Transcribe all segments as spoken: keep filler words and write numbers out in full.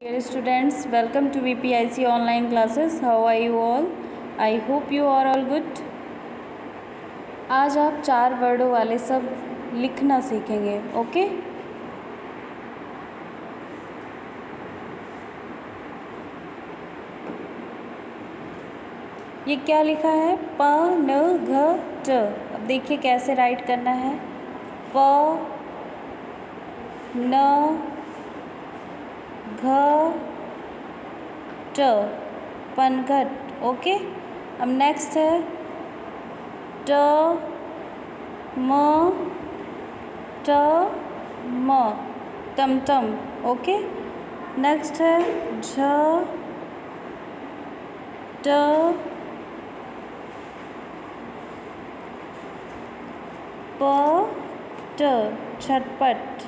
Dear students, welcome to V P I C online classes. How are you all? I hope you are all good. आज आप चार वर्डों वाले सब लिखना सीखेंगे, ओके? ये क्या लिखा है? प न घ ट। अब देखिए कैसे राइट करना है। प न घ ट, पनघट, ओके। अब नेक्स्ट है ट म ट म, टमटम, ओके। नेक्स्ट है झ ट प ट, झटपट।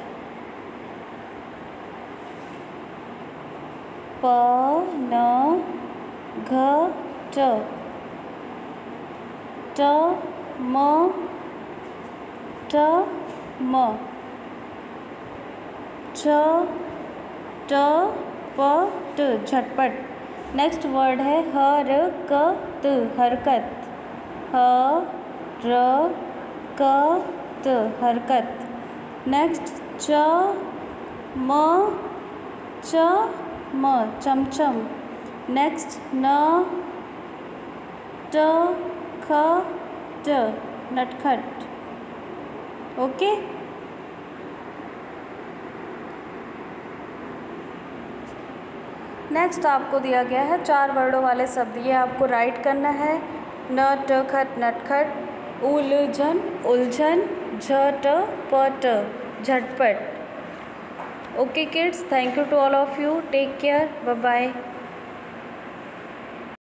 प न घ ट, ट म ट म, छ ट प ट, झटपट। नेक्स्ट वर्ड है ह र क त, हरकत। ह र क त, हरकत। नेक्स्ट च म च म, चमचम। नेक्स्ट न ट ख ट, नटखट, ओके। नेक्स्ट आपको दिया गया है चार वर्डों वाले शब्द, ये आपको राइट करना है। न ट खट, नटखट। उलझन, उलझन। झ ट प ट, झटपट। Okay kids, thank you to all of you. Take care, bye bye.